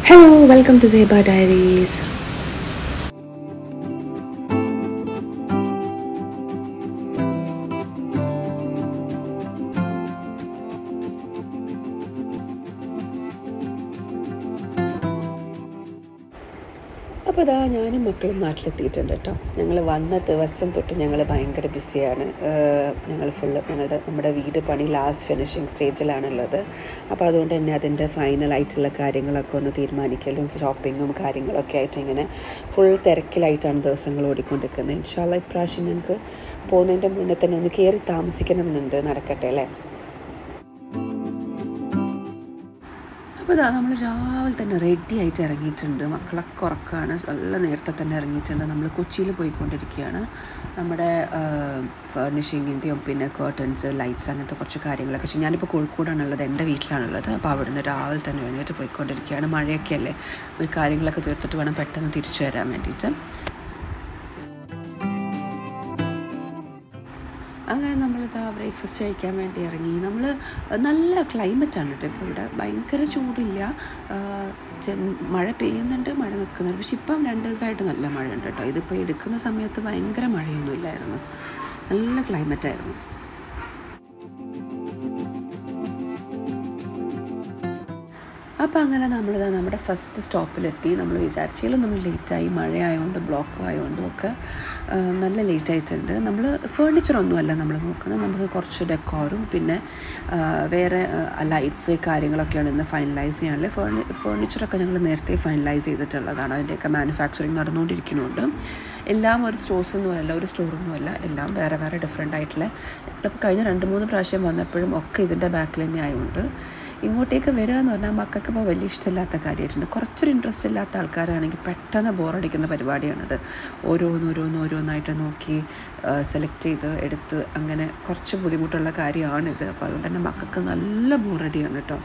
Hello, welcome to Zeba Diaries. അപ്പോൾ ഇതാ ഞാനും മക്കളും നാട്ടിലെത്തിയിട്ടുണ്ട് കേട്ടോ. ഞങ്ങൾ വന്ന ദിവസം തൊട്ട് ഞങ്ങൾ ഭയങ്കര ബിസിയാണ്. ഞങ്ങൾ നമ്മുടെ വീട് പണി ലാസ്റ്റ് ഫിനിഷിങ് സ്റ്റേജിലാണുള്ളത്. അപ്പോൾ അതുകൊണ്ട് തന്നെ അതിൻ്റെ ഫൈനലായിട്ടുള്ള കാര്യങ്ങളൊക്കെ ഒന്ന് തീരുമാനിക്കലും ഷോപ്പിങ്ങും കാര്യങ്ങളൊക്കെ ആയിട്ട് ഇങ്ങനെ ഫുൾ തിരക്കിലായിട്ടാണ് ദിവസങ്ങൾ ഓടിക്കൊണ്ടിരിക്കുന്നത്. ഇൻഷാ അല്ലാഹ് ഇപ്രാവശ്യം ഞങ്ങൾക്ക് പോകുന്നതിൻ്റെ മുന്നേ തന്നെ ഒന്ന് കയറി താമസിക്കണമെന്നുണ്ട്. നടക്കട്ടെ അല്ലേ. അപ്പോൾ ഇതാ നമ്മൾ രാവിലെ തന്നെ റെഡി ആയിട്ട് ഇറങ്ങിയിട്ടുണ്ട്. മക്കളൊക്കെ ഉറക്കമാണ്. നല്ല നേരത്തെ തന്നെ ഇറങ്ങിയിട്ടുണ്ട്. നമ്മൾ കൊച്ചിയിൽ പോയിക്കൊണ്ടിരിക്കുകയാണ്. നമ്മുടെ ഫർണിഷിങ്ങിൻ്റെയും പിന്നെ കേർട്ടൻസ്, ലൈറ്റ്സ് അങ്ങനത്തെ കുറച്ച് കാര്യങ്ങളൊക്കെ. പക്ഷേ ഞാനിപ്പോൾ കോഴിക്കോടാണുള്ളത്, എൻ്റെ വീട്ടിലാണുള്ളത്. അപ്പോൾ അവിടുന്ന് രാവിലെ തന്നെ എഴുന്നേറ്റ് പോയിക്കൊണ്ടിരിക്കുകയാണ്. മഴയൊക്കെ അല്ലേ, ഈ കാര്യങ്ങളൊക്കെ തീർത്തിട്ട് വേണം പെട്ടെന്ന് തിരിച്ചു വരാൻ വേണ്ടിയിട്ട്. അങ്ങനെ നമ്മളിതാ ബ്രേക്ക്ഫാസ്റ്റ് കഴിക്കാൻ വേണ്ടി ഇറങ്ങി. നല്ല ക്ലൈമറ്റാണ് കേട്ടോ ഇപ്പോൾ ഇവിടെ. ഭയങ്കര ചൂടില്ല, മഴ പെയ്യുന്നുണ്ട്, മഴ നിൽക്കുന്നുണ്ട്. പക്ഷെ ഇപ്പം 2 ദിവസമായിട്ട് നല്ല മഴ ഉണ്ട് കേട്ടോ. ഇതിപ്പോൾ എടുക്കുന്ന സമയത്ത് ഭയങ്കര മഴയൊന്നുമില്ലായിരുന്നു, നല്ല ക്ലൈമറ്റായിരുന്നു. അപ്പോൾ അങ്ങനെ നമ്മുടെ ഫസ്റ്റ് സ്റ്റോപ്പിലെത്തി. നമ്മൾ വിചാരിച്ചാലും നമ്മൾ ലേറ്റായി, മഴ ആയതുകൊണ്ട് ബ്ലോക്ക് ആയതുകൊണ്ടും ഒക്കെ നല്ല ലേറ്റായിട്ടുണ്ട്. നമ്മൾ ഫേർണിച്ചറൊന്നുമല്ല നമ്മൾ നോക്കുന്നത്, നമുക്ക് കുറച്ച് ഡെക്കോറും പിന്നെ വേറെ ലൈറ്റ്സ് കാര്യങ്ങളൊക്കെയാണ് ഇന്ന് ഫൈനലൈസ് ചെയ്യാനുള്ളത്. ഫേർണിച്ചറൊക്കെ ഞങ്ങൾ നേരത്തെ ഫൈനലൈസ് ചെയ്തിട്ടുള്ളതാണ്. അതിൻ്റെയൊക്കെ മാനുഫാക്ചറിങ് നടന്നുകൊണ്ടിരിക്കുന്നുണ്ട്. എല്ലാം ഒരു സ്റ്റോറൊന്നുമല്ല, എല്ലാം വേറെ വേറെ ഡിഫറെൻ്റ് ആയിട്ടുള്ള. ഇപ്പോൾ കഴിഞ്ഞ 2-3 പ്രാവശ്യം വന്നപ്പോഴും ഒക്കെ ഇതിൻ്റെ ബാക്കിൽ തന്നെ ആയതുകൊണ്ട് ഇങ്ങോട്ടേക്ക് വരിക എന്ന് പറഞ്ഞാൽ മക്കൾക്ക് ഇപ്പോൾ വലിയ ഇഷ്ടമില്ലാത്ത കാര്യമായിട്ടുണ്ട്. കുറച്ചൊരു ഇൻട്രസ്റ്റ് ഇല്ലാത്ത ആൾക്കാരാണെങ്കിൽ പെട്ടെന്ന് ബോറടിക്കുന്ന പരിപാടിയാണത്. ഓരോന്നായിട്ട് നോക്കി സെലക്ട് ചെയ്ത് എടുത്ത് അങ്ങനെ കുറച്ച് ബുദ്ധിമുട്ടുള്ള കാര്യമാണിത്. അപ്പോൾ അതുകൊണ്ട് തന്നെ മക്കൾക്ക് നല്ല ബോറടിയാണ് കേട്ടോ.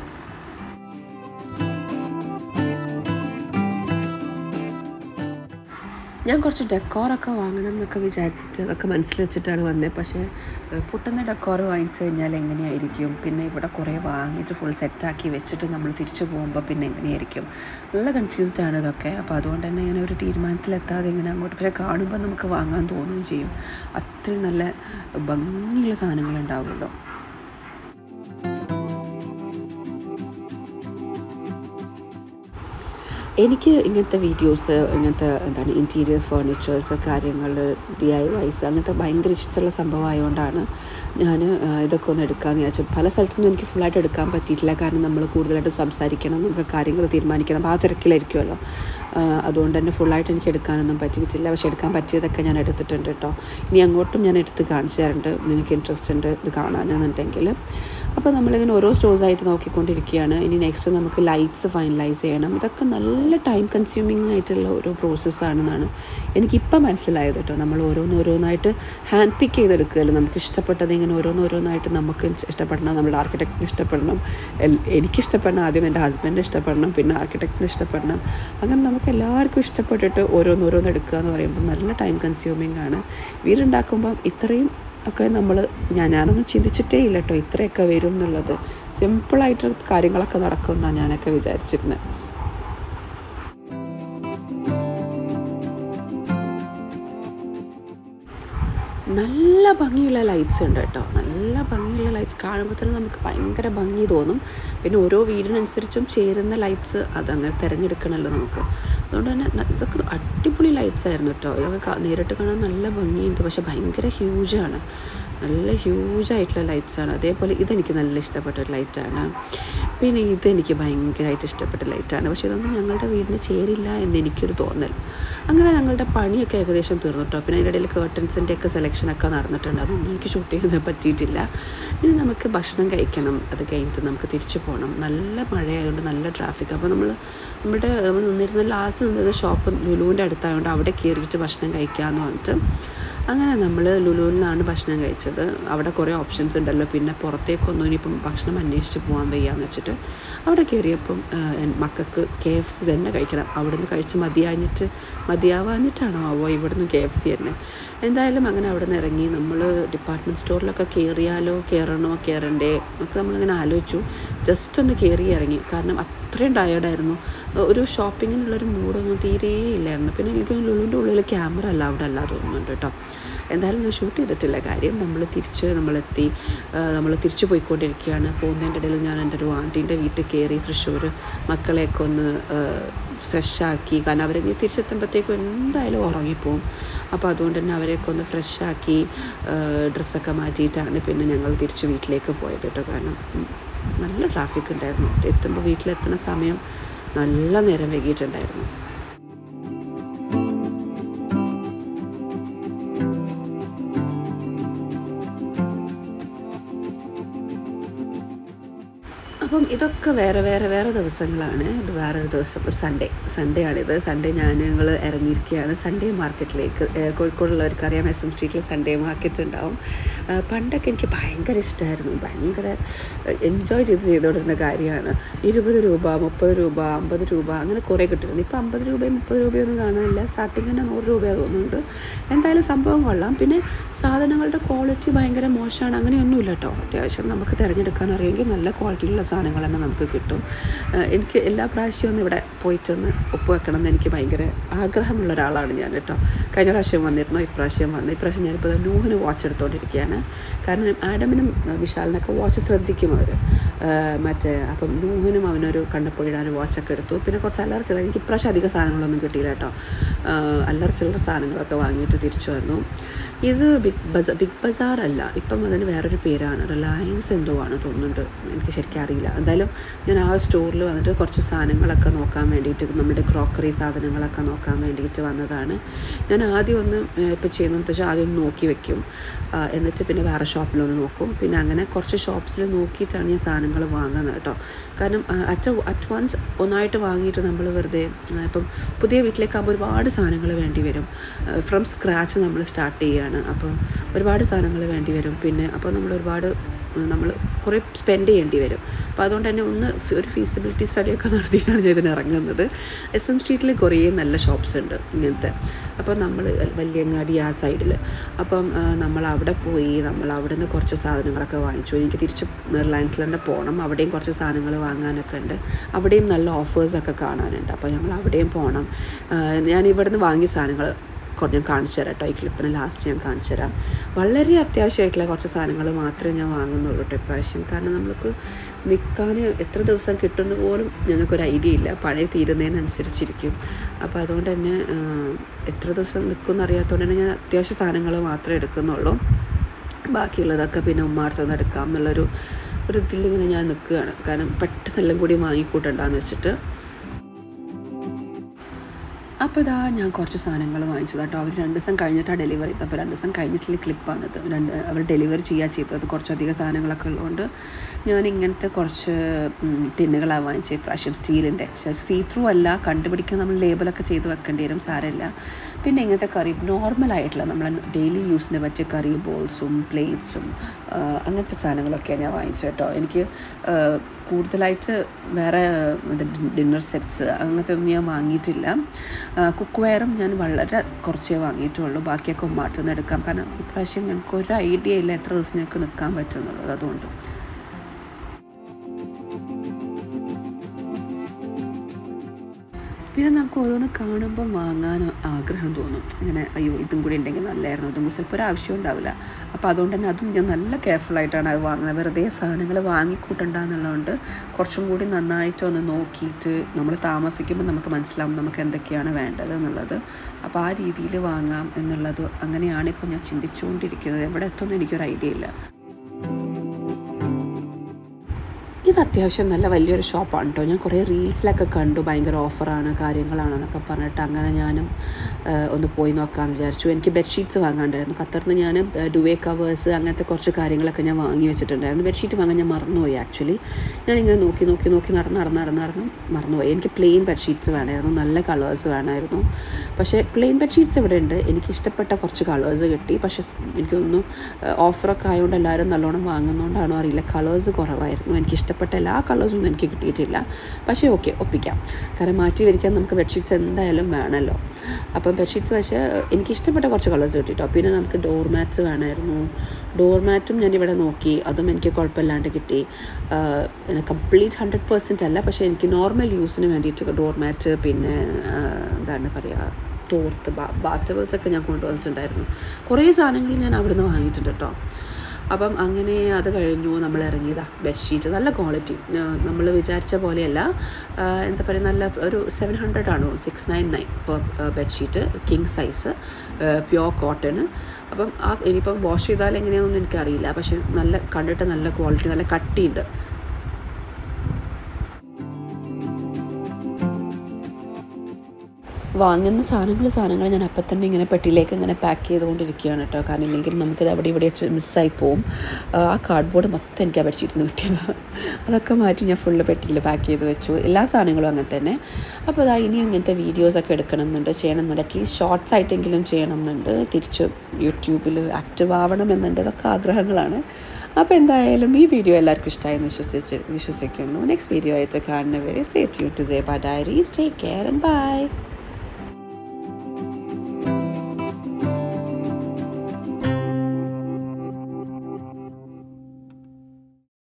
ഞാൻ കുറച്ച് ഡെക്കോറൊക്കെ വാങ്ങണം എന്നൊക്കെ വിചാരിച്ചിട്ട് അതൊക്കെ മനസ്സിൽ വെച്ചിട്ടാണ് വന്നത്. പക്ഷേ പൊട്ടുന്ന ഡെക്കോർ വാങ്ങിച്ചു കഴിഞ്ഞാൽ എങ്ങനെയായിരിക്കും, പിന്നെ ഇവിടെ കുറേ വാങ്ങിയിട്ട് ഫുൾ സെറ്റാക്കി വെച്ചിട്ട് നമ്മൾ തിരിച്ചു പോകുമ്പോൾ പിന്നെ എങ്ങനെയായിരിക്കും, നല്ല കൺഫ്യൂസ്ഡ് ആണ് ഇതൊക്കെ. അപ്പോൾ അതുകൊണ്ട് തന്നെ ഇങ്ങനെ ഒരു തീരുമാനത്തിലെത്താതെ ഇങ്ങനെ അങ്ങോട്ട്. പക്ഷേ കാണുമ്പോൾ നമുക്ക് വാങ്ങാൻ തോന്നുകയും ചെയ്യും. അത്രയും നല്ല ഭംഗിയുള്ള സാധനങ്ങളുണ്ടാവുമല്ലോ. എനിക്ക് ഇങ്ങനത്തെ വീഡിയോസ്, ഇങ്ങനത്തെ ഇൻറ്റീരിയേഴ്സ്, ഫേർണിച്ചേഴ്സ്, കാര്യങ്ങൾ, DIYs അങ്ങനത്തെ ഭയങ്കര ഇഷ്ടമുള്ള സംഭവമായതുകൊണ്ടാണ് ഞാൻ ഇതൊക്കെ ഒന്ന് എടുക്കാമെന്ന് വിചാരിച്ചു. പല സ്ഥലത്തൊന്നും എനിക്ക് ഫുള്ളായിട്ട് എടുക്കാൻ പറ്റിയിട്ടില്ല. കാരണം നമ്മൾ കൂടുതലായിട്ട് സംസാരിക്കണം, നമുക്ക് കാര്യങ്ങൾ തീരുമാനിക്കണം, ആ തിരക്കിലായിരിക്കുമല്ലോ. അതുകൊണ്ട് തന്നെ ഫുള്ളായിട്ട് എനിക്ക് എടുക്കാനൊന്നും പറ്റിയിട്ടില്ല. പക്ഷെ എടുക്കാൻ പറ്റിയതൊക്കെ ഞാൻ എടുത്തിട്ടുണ്ട് കേട്ടോ. ഇനി അങ്ങോട്ടും ഞാൻ എടുത്ത് കാണിച്ചു തരുന്നുണ്ട്, നിങ്ങൾക്ക് ഇൻട്രസ്റ്റ് ഉണ്ട് ഇത് കാണാനെന്നുണ്ടെങ്കിൽ. അപ്പോൾ നമ്മളിങ്ങനെ ഓരോ സ്റ്റോഴ്സായിട്ട് നോക്കിക്കൊണ്ടിരിക്കുകയാണ്. ഇനി നെക്സ്റ്റ് നമുക്ക് ലൈറ്റ്സ് ഫൈനലൈസ് ചെയ്യണം. ഇതൊക്കെ നല്ല ടൈം കൺസ്യൂമിങ് ആയിട്ടുള്ള ഒരു പ്രോസസ്സാണെന്നാണ് എനിക്കിപ്പം മനസ്സിലായത് കേട്ടോ. നമ്മൾ ഓരോന്നായിട്ട് ഹാൻഡ് പിക്ക് ചെയ്തെടുക്കുകയല്ലോ. നമുക്ക് ഇഷ്ടപ്പെട്ടത് ഇങ്ങനെ ഓരോന്നായിട്ട് നമുക്ക് ഇഷ്ടപ്പെടണം, നമ്മുടെ ആർക്കിടെക്റ്റിന് ഇഷ്ടപ്പെടണം, എനിക്കിഷ്ടപ്പെടണം, ആദ്യം എൻ്റെ ഹസ്ബൻഡ് ഇഷ്ടപ്പെടണം, പിന്നെ ആർക്കിടെക്റ്റിന് ഇഷ്ടപ്പെടണം. അങ്ങനെ നമുക്ക് എല്ലാവർക്കും ഇഷ്ടപ്പെട്ടിട്ട് ഓരോന്ന് എടുക്കുക എന്ന് പറയുമ്പോൾ നല്ല ടൈം കൺസ്യൂമിങ് ആണ്. വീടുണ്ടാക്കുമ്പം ഇത്രയും ഒക്കെ ഞാനൊന്നും ചിന്തിച്ചിട്ടേ ഇല്ല കേട്ടോ, ഇത്രയൊക്കെ വരും എന്നുള്ളത്. സിമ്പിളായിട്ട് കാര്യങ്ങളൊക്കെ നടക്കുമെന്നാണ് ഞാനൊക്കെ വിചാരിച്ചിരുന്നത്. നല്ല ഭംഗിയുള്ള ലൈറ്റ്സ് ഉണ്ട് കേട്ടോ. നല്ല ഭംഗിയുള്ള ലൈറ്റ്സ് കാണുമ്പോൾ തന്നെ നമുക്ക് ഭയങ്കര ഭംഗി തോന്നും. പിന്നെ ഓരോ വീടിനനുസരിച്ചും ചേരുന്ന ലൈറ്റ്സ് അതങ്ങനെ തിരഞ്ഞെടുക്കണമല്ലോ നമുക്ക്. അതുകൊണ്ട് തന്നെ ഇതൊക്കെ അടിപൊളി ലൈറ്റ്സ് ആയിരുന്നു കേട്ടോ. ഇതൊക്കെ നേരിട്ട് കാണാൻ നല്ല ഭംഗിയുണ്ട്, പക്ഷെ ഭയങ്കര ഹ്യൂജാണ്, നല്ല ഹ്യൂജായിട്ടുള്ള ലൈറ്റ്സാണ്. അതേപോലെ ഇതെനിക്ക് നല്ല ഇഷ്ടപ്പെട്ട ഒരു ലൈറ്റാണ്. പിന്നെ ഇതെനിക്ക് ഭയങ്കരമായിട്ട് ഇഷ്ടപ്പെട്ട ലൈറ്റാണ്. പക്ഷേ ഇതൊന്നും ഞങ്ങളുടെ വീടിന് ചേരില്ല എന്ന് എനിക്കൊരു തോന്നൽ. അങ്ങനെ ഞങ്ങളുടെ പണിയൊക്കെ ഏകദേശം തീർന്നു കേട്ടോ. പിന്നെ അതിൻ്റെ ഇടയിൽ കേർട്ടൻസിൻ്റെ ഒക്കെ സെലക്ഷനൊക്കെ നടന്നിട്ടുണ്ട്. അതൊന്നും എനിക്ക് ഷൂട്ട് ചെയ്യാൻ പറ്റിയിട്ടില്ല. ഇനി നമുക്ക് ഭക്ഷണം കഴിക്കണം. അത് കഴിഞ്ഞിട്ട് നമുക്ക് തിരിച്ചു പോകണം. നല്ല മഴയായതുകൊണ്ട് നല്ല ട്രാഫിക്. അപ്പോൾ നമ്മൾ ലാസ്റ്റ് നിന്നിരുന്ന ഷോപ്പ് ലുലുവിൻ്റെ അടുത്തായതുകൊണ്ട് അവിടെ കയറിയിട്ട് ഭക്ഷണം കഴിക്കാമെന്ന് പറഞ്ഞിട്ട് അങ്ങനെ നമ്മൾ ലുലുവിലാണ് ഭക്ഷണം കഴിച്ചത്. അവിടെ കുറേ ഓപ്ഷൻസ് ഉണ്ടല്ലോ. പിന്നെ പുറത്തേക്കൊന്നും ഇനിയിപ്പം ഭക്ഷണം അന്വേഷിച്ച് പോകാൻ വയ്യാന്ന് വെച്ചിട്ട് അവിടെ കയറിയപ്പം മക്കൾക്ക് KFC തന്നെ കഴിക്കണം. അവിടെ നിന്ന് കഴിച്ച് മതിയാവാഞ്ഞിട്ടാണോ ഇവിടുന്ന് KFC തന്നെ. എന്തായാലും അങ്ങനെ അവിടെ നിന്ന് ഇറങ്ങി നമ്മൾ ഡിപ്പാർട്ട്മെൻറ്റ് സ്റ്റോറിലൊക്കെ കയറണ്ടേ എന്നൊക്കെ നമ്മളിങ്ങനെ ആലോചിച്ചു. ജസ്റ്റ് ഒന്ന് കയറി ഇറങ്ങി. കാരണം അത്രയും ടയേർഡായിരുന്നു. ഒരു ഷോപ്പിങ്ങിനുള്ളൊരു മൂഡൊന്നും തീരെ ഇല്ലായിരുന്നു. പിന്നെ എനിക്ക് ലുലുവിൻ്റെ ഉള്ളിൽ ക്യാമറ അല്ല അവിടെ അല്ല തോന്നുന്നുണ്ട് കേട്ടോ. എന്തായാലും ഞാൻ ഷൂട്ട് ചെയ്തിട്ടില്ല. കാര്യം നമ്മൾ തിരിച്ച് പോയിക്കൊണ്ടിരിക്കുകയാണ്. പോകുന്നതിൻ്റെ ഇടയിൽ ഞാൻ എൻ്റെ ഒരു ആൻറ്റീൻ്റെ വീട്ടിൽ കയറി തൃശ്ശൂർ മക്കളെയൊക്കെ ഒന്ന് ഫ്രഷാക്കി. കാരണം അവരെ തിരിച്ചെത്തുമ്പോഴത്തേക്കും എന്തായാലും ഉറങ്ങിപ്പോവും. അപ്പോൾ അതുകൊണ്ട് തന്നെ അവരെയൊക്കെ ഒന്ന് ഫ്രഷാക്കി ഡ്രസ്സൊക്കെ മാറ്റിയിട്ടാണ് പിന്നെ ഞങ്ങൾ തിരിച്ച് വീട്ടിലേക്ക് പോയത് കേട്ടോ. കാരണം നല്ല ട്രാഫിക് ഉണ്ടായിരുന്നു. വീട്ടിലെത്തുന്ന സമയം നല്ല നേരം വൈകിയിട്ടുണ്ടായിരുന്നു. അപ്പം ഇതൊക്കെ വേറെ ദിവസങ്ങളാണ്. ഇത് വേറൊരു ദിവസം, ഒരു സൺഡേ ആണിത്. ഞങ്ങൾ ഇറങ്ങിയിരിക്കുകയാണ് സൺഡേ മാർക്കറ്റിലേക്ക്. കോഴിക്കോടുള്ളവർക്ക് അറിയാം, SM സ്ട്രീറ്റിൽ സൺഡേ മാർക്കറ്റ് ഉണ്ടാവും. പണ്ടൊക്കെ എനിക്ക് ഭയങ്കര ഇഷ്ടമായിരുന്നു, ഭയങ്കര എൻജോയ് ചെയ്തുകൊണ്ടിരുന്ന കാര്യമാണ്. 20 രൂപ, 30 രൂപ, 50 രൂപ അങ്ങനെ കുറേ കിട്ടുന്നുണ്ട്. ഇപ്പോൾ 50 രൂപയും 30 രൂപയൊന്നും കാണാനില്ല. സ്റ്റാർട്ടിങ് തന്നെ 100 രൂപ തോന്നുന്നുണ്ട്. എന്തായാലും സംഭവം കൊള്ളാം. പിന്നെ സാധനങ്ങളുടെ ക്വാളിറ്റി ഭയങ്കര മോശമാണ് അങ്ങനെയൊന്നുമില്ല കേട്ടോ. അത്യാവശ്യം നമുക്ക് തിരഞ്ഞെടുക്കാൻ അറിയെങ്കിൽ നല്ല ക്വാളിറ്റിയുള്ള സാധനങ്ങൾ തന്നെ നമുക്ക് കിട്ടും. എനിക്ക് എല്ലാ പ്രാവശ്യവും ഒന്ന് ഇവിടെ പോയിട്ടൊന്ന് ഒപ്പുവെക്കണം എന്ന് എനിക്ക് ഭയങ്കര ആഗ്രഹമുള്ള ഒരാളാണ് ഞാൻ കേട്ടോ. കഴിഞ്ഞ പ്രാവശ്യം വന്നിരുന്നു, ഇപ്രാവശ്യം ഞാനിപ്പോൾ നൂഹിന് വാച്ച് എടുത്തുകൊണ്ടിരിക്കുകയാണ്. കാരണം ആഡമിനും വിശാലിനൊക്കെ വാച്ച് ശ്രദ്ധിക്കും അവർ. അപ്പം നൂഹിനും അവനൊരു കണ്ടപ്പോഴിടാൻ വാച്ചൊക്കെ എടുത്തു. പിന്നെ കുറച്ച് അല്ലറ എനിക്ക് ഇപ്രാവശ്യം അധികം സാധനങ്ങളൊന്നും കിട്ടിയില്ല കേട്ടോ. അല്ലറ സാധനങ്ങളൊക്കെ വാങ്ങിയിട്ട് തിരിച്ചു വന്നു. ഇത് ബിഗ് ബസാർ അല്ല, ഇപ്പം അതിന് വേറൊരു പേരാണ്, റിലയൻസ് എന്തോ ആണ് തോന്നുന്നുണ്ട്, എനിക്ക് ശരിക്കും അറിയില്ല. എന്തായാലും ഞാൻ ആ സ്റ്റോറിൽ വന്നിട്ട് കുറച്ച് സാധനങ്ങളൊക്കെ നോക്കാൻ വേണ്ടിയിട്ട്, നമ്മുടെ ക്രോക്കറി സാധനങ്ങളൊക്കെ നോക്കാൻ വേണ്ടിയിട്ട് വന്നതാണ്. ഞാൻ ആദ്യം ഒന്ന് ഇപ്പോൾ ചെയ്യുന്നതെന്ന് വെച്ചാൽ ആദ്യം ഒന്ന് നോക്കി വെക്കും, എന്നിട്ട് പിന്നെ വേറെ ഷോപ്പിലൊന്ന് നോക്കും. പിന്നെ അങ്ങനെ കുറച്ച് ഷോപ്സിൽ നോക്കിയിട്ടാണ് ഞാൻ സാധനങ്ങൾ വാങ്ങുന്നത് കേട്ടോ. കാരണം അറ്റ് വൺസ് ഒന്നായിട്ട് വാങ്ങിയിട്ട് നമ്മൾ വെറുതെ ഇപ്പം പുതിയ വീട്ടിലേക്കാകുമ്പോൾ ഒരുപാട് സാധനങ്ങൾ വേണ്ടി വരും. ഫ്രം സ്ക്രാച്ച് നമ്മൾ സ്റ്റാർട്ട് ചെയ്യുകയാണ്. അപ്പം ഒരുപാട് സാധനങ്ങൾ വേണ്ടി വരും. പിന്നെ അപ്പോൾ നമ്മൾ കുറേ സ്പെൻഡ് ചെയ്യേണ്ടി വരും. അപ്പോൾ അതുകൊണ്ട് തന്നെ ഒരു ഫീസിബിലിറ്റി സ്റ്റഡിയൊക്കെ നടത്തിയിട്ടാണ് ഞാൻ ഇതിന് ഇറങ്ങുന്നത്. SM സ്ട്രീറ്റിൽ കുറേ നല്ല ഷോപ്സ് ഉണ്ട് ഇങ്ങനത്തെ. അപ്പോൾ നമ്മൾ വല്യങ്ങാടി ആ സൈഡിൽ, അപ്പം നമ്മൾ അവിടെ പോയി അവിടെ നിന്ന് കുറച്ച് സാധനങ്ങളൊക്കെ വാങ്ങിച്ചു. എനിക്ക് തിരിച്ച് റിലയൻസിൽ തന്നെ പോകണം, അവിടെയും കുറച്ച് സാധനങ്ങൾ വാങ്ങാനൊക്കെ ഉണ്ട്. അവിടെയും നല്ല ഓഫേഴ്സൊക്കെ കാണാനുണ്ട്. അപ്പോൾ ഞങ്ങൾ അവിടെയും പോകണം. ഞാൻ ഇവിടുന്ന് വാങ്ങിയ സാധനങ്ങൾ ഞാൻ കാണിച്ചു തരാം കേട്ടോ. ഈ ക്ലിപ്പിന് ലാസ്റ്റ് ഞാൻ കാണിച്ചു തരാം. വളരെ അത്യാവശ്യമായിട്ടുള്ള കുറച്ച് സാധനങ്ങൾ മാത്രമേ ഞാൻ വാങ്ങുന്നുള്ളൂ കേട്ടോ ഇപ്രാവശ്യം. കാരണം നമ്മൾക്ക് നിൽക്കാൻ എത്ര ദിവസം കിട്ടുന്ന പോലും ഞങ്ങൾക്കൊരു ഐഡിയ ഇല്ല, പഴയ തീരുന്നതിനനുസരിച്ചിരിക്കും. അപ്പോൾ അതുകൊണ്ട് തന്നെ എത്ര ദിവസം നിൽക്കുമെന്ന് അറിയാത്തതുകൊണ്ട് തന്നെ ഞാൻ അത്യാവശ്യ സാധനങ്ങൾ മാത്രമേ എടുക്കുന്നുള്ളൂ. ബാക്കിയുള്ളതൊക്കെ പിന്നെ ഉമ്മാർത്തുനിന്ന് എടുക്കാം എന്നുള്ളൊരു ഇതിലിങ്ങനെ ഞാൻ നിൽക്കുകയാണ്. കാരണം പെട്ടെന്നെല്ലാം കൂടി വാങ്ങിക്കൂട്ടണ്ടെന്ന് വെച്ചിട്ട്. അപ്പോൾ ഇതാ ഞാൻ കുറച്ച് സാധനങ്ങൾ വാങ്ങിച്ചത് കേട്ടോ. അവർ 2 ദിവസം കഴിഞ്ഞിട്ടാണ് ഡെലിവറി ചെയ്തത്. അപ്പോൾ 2 ദിവസം കഴിഞ്ഞിട്ടുള്ള ക്ലിപ്പാണിത്. അവർ ഡെലിവറി ചെയ്തത് കുറച്ചധികം സാധനങ്ങളൊക്കെ ഉള്ളതുകൊണ്ട് ഞാൻ ഇങ്ങനത്തെ കുറച്ച് ടിന്നുകളാണ് വാങ്ങിച്ചത് ഇപ്രാവശ്യം. സ്റ്റീലിൻ്റെ സീ ത്രൂ അല്ല, കണ്ടുപിടിക്കാൻ നമ്മൾ ലേബലൊക്കെ ചെയ്ത് വെക്കേണ്ടി വരും, സാരമില്ല. പിന്നെ ഇങ്ങനത്തെ കറി നോർമലായിട്ടുള്ള നമ്മൾ ഡെയിലി യൂസിന് പറ്റിയ കറി ബോൾസും പ്ലേറ്റ്സും അങ്ങനത്തെ സാധനങ്ങളൊക്കെയാണ് ഞാൻ വാങ്ങിച്ചത് കേട്ടോ. എനിക്ക് കൂടുതലായിട്ട് വേറെ ഡിന്നർ സെറ്റ്സ് അങ്ങനത്തെ ഒന്നും ഞാൻ വാങ്ങിയിട്ടില്ല. കുക്ക് വെയറും ഞാൻ വളരെ കുറച്ചേ വാങ്ങിയിട്ടുള്ളൂ. ബാക്കിയൊക്കെ ഉമ്മാർത്തുനിന്ന് എടുക്കാം. കാരണം ഇപ്രാവശ്യം ഞങ്ങൾക്ക് ഒരു ഐഡിയ ഇല്ല എത്ര ദിവസം ഞങ്ങൾക്ക് നിൽക്കാൻ പറ്റുമെന്നുള്ളത്. അതുകൊണ്ട് പിന്നെ നമുക്ക് ഓരോന്ന് കാണുമ്പം വാങ്ങാൻ ആഗ്രഹം തോന്നും. ഇങ്ങനെ അയ്യോ ഇതും കൂടി ഉണ്ടെങ്കിൽ നല്ലതായിരുന്നു, അതും കൂടി ചിലപ്പോൾ ഒരു ആവശ്യം ഉണ്ടാവില്ല. അപ്പോൾ അതുകൊണ്ട് തന്നെ അതും ഞാൻ നല്ല കെയർഫുള്ളായിട്ടാണ് അത് വാങ്ങുന്നത്. വെറുതെ സാധനങ്ങൾ വാങ്ങിക്കൂട്ടണ്ടെന്നുള്ളതുകൊണ്ട് കുറച്ചും കൂടി നന്നായിട്ടൊന്ന് നോക്കിയിട്ട് നമ്മൾ താമസിക്കുമ്പോൾ നമുക്ക് മനസ്സിലാവും നമുക്ക് എന്തൊക്കെയാണ് വേണ്ടത് എന്നുള്ളത്. അപ്പോൾ ആ രീതിയിൽ വാങ്ങാം എന്നുള്ളത് അങ്ങനെയാണ് ഇപ്പോൾ ഞാൻ ചിന്തിച്ചുകൊണ്ടിരിക്കുന്നത്. എവിടെ എത്തുമെന്ന് എനിക്കൊരു ഐഡിയ ഇല്ല. ഇത് അത്യാവശ്യം നല്ല വലിയൊരു ഷോപ്പാണ് കേട്ടോ. ഞാൻ കുറേ റീൽസിലൊക്കെ കണ്ടു ഭയങ്കര ഓഫറാണ് കാര്യങ്ങളാണെന്നൊക്കെ പറഞ്ഞിട്ട് അങ്ങനെ ഞാനും ഒന്ന് പോയി നോക്കാമെന്ന് വിചാരിച്ചു. എനിക്ക് ബെഡ്ഷീറ്റ്സ് വാങ്ങാണ്ടായിരുന്നു. ഖത്തറിന് ഞാൻ ഡുവേ കവേഴ്സ് അങ്ങനത്തെ കുറച്ച് കാര്യങ്ങളൊക്കെ ഞാൻ വാങ്ങി വെച്ചിട്ടുണ്ടായിരുന്നു. ബെഡ്ഷീറ്റ് വാങ്ങാൻ ഞാൻ മറന്നുപോയി. ആക്ച്വലി ഞാനിങ്ങനെ നോക്കി നടന്ന് മറന്നുപോയി. എനിക്ക് പ്ലെയിൻ ബെഡ്ഷീറ്റ്സ് വേണമായിരുന്നു, നല്ല കളേഴ്സ് വേണമായിരുന്നു. പക്ഷേ പ്ലെയിൻ ബെഡ്ഷീറ്റ്സ് ഇവിടെ ഉണ്ട്. എനിക്കിഷ്ടപ്പെട്ട കുറച്ച് കളേഴ്സ് കിട്ടി. പക്ഷേ എനിക്കൊന്നും ഓഫറൊക്കെ ആയതുകൊണ്ട് എല്ലാവരും നല്ലോണം വാങ്ങുന്നതുകൊണ്ടാണോ അറിയില്ല, കളേഴ്സ് കുറവായിരുന്നു. എനിക്കിഷ്ടപ്പെട്ട ഇഷ്ടപ്പെട്ട എല്ലാ കളേഴ്സൊന്നും എനിക്ക് കിട്ടിയിട്ടില്ല. പക്ഷേ ഓക്കെ, ഒപ്പിക്കാം. കാരണം മാറ്റി വരിക്കാൻ നമുക്ക് ബെഡ്ഷീറ്റ്സ് എന്തായാലും വേണമല്ലോ. അപ്പം ബെഡ്ഷീറ്റ്സ് പക്ഷേ എനിക്കിഷ്ടപ്പെട്ട കുറച്ച് കളേഴ്സ് കിട്ടിയിട്ടോ. പിന്നെ നമുക്ക് ഡോർ മാറ്റ്സ് വേണമായിരുന്നു. ഡോർ മാറ്റും ഞാനിവിടെ നോക്കി, അതും എനിക്ക് കുഴപ്പമില്ലാണ്ട് കിട്ടി. കംപ്ലീറ്റ് 100% അല്ല, പക്ഷേ എനിക്ക് നോർമൽ യൂസിന് വേണ്ടിയിട്ട് ഡോർ മാറ്റ്, പിന്നെ എന്താണ് പറയുക, തോർത്ത്, ബാത്ത് ടവൽസൊക്കെ ഞാൻ കൊണ്ടുവന്നിട്ടുണ്ടായിരുന്നു. കുറേ സാധനങ്ങൾ ഞാൻ അവിടെ നിന്ന് വാങ്ങിയിട്ടുണ്ട് കേട്ടോ. അപ്പം അങ്ങനെ അത് കഴിഞ്ഞു, നമ്മൾ ഇറങ്ങിയതാണ്. ബെഡ്ഷീറ്റ് നല്ല ക്വാളിറ്റി, നമ്മൾ വിചാരിച്ച പോലെയല്ല. എന്താ പറയുക, നല്ല ഒരു 700 ആണോ 699 per bedsheet, king size, pure cotton. അപ്പം ഇനിയിപ്പം വാഷ് ചെയ്താൽ എങ്ങനെയാണെന്നൊന്നും എനിക്കറിയില്ല. പക്ഷേ നല്ല കണ്ടിട്ട് നല്ല ക്വാളിറ്റി, നല്ല കട്ടിയുണ്ട്. വാങ്ങുന്ന സാധനങ്ങൾ ഞാൻ അപ്പം തന്നെ ഇങ്ങനെ പെട്ടിയിലേക്ക് ഇങ്ങനെ പാക്ക് ചെയ്തുകൊണ്ടിരിക്കുകയാണ് കേട്ടോ. കാരണം ഇല്ലെങ്കിൽ നമുക്കത് അവിടെ ഇവിടെ മിസ്സായി പോവും. ആ കാർഡ്ബോർഡ് മൊത്തം എനിക്ക് ആ ബെഡ്ഷീറ്റിൽ നിന്ന് കിട്ടിയത്. അതൊക്കെ മാറ്റി ഞാൻ ഫുള്ള് പെട്ടിയിൽ പാക്ക് ചെയ്ത് വെച്ചു. എല്ലാ സാധനങ്ങളും അങ്ങനെ തന്നെ. അപ്പോൾ അതാ ഇനിയും ഇങ്ങനത്തെ വീഡിയോസൊക്കെ എടുക്കണമെന്നുണ്ട്, ചെയ്യണമെന്നുണ്ട്. അറ്റ്ലീസ്റ്റ് ഷോർട്സ് ആയിട്ടെങ്കിലും ചെയ്യണമെന്നുണ്ട്. തിരിച്ച് യൂട്യൂബിൽ ആക്റ്റീവ് ആവണമെന്നുണ്ട്. ഇതൊക്കെ ആഗ്രഹങ്ങളാണ്. അപ്പോൾ എന്തായാലും ഈ വീഡിയോ എല്ലാവർക്കും ഇഷ്ടമായെന്ന് വിശ്വസിക്കുന്നു. നെക്സ്റ്റ് വീഡിയോ ആയിട്ട് കാണുന്നവരെ stay tuned to Seba diaries. Take care and by.